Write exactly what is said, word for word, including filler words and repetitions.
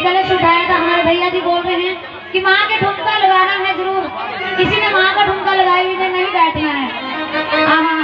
कलश उठाया था। हमारे भैया जी बोल रहे हैं कि माँ के ठुमका लगाना है जरूर। किसी ने माँ का ठुमका लगाई हुई नहीं बैठना है।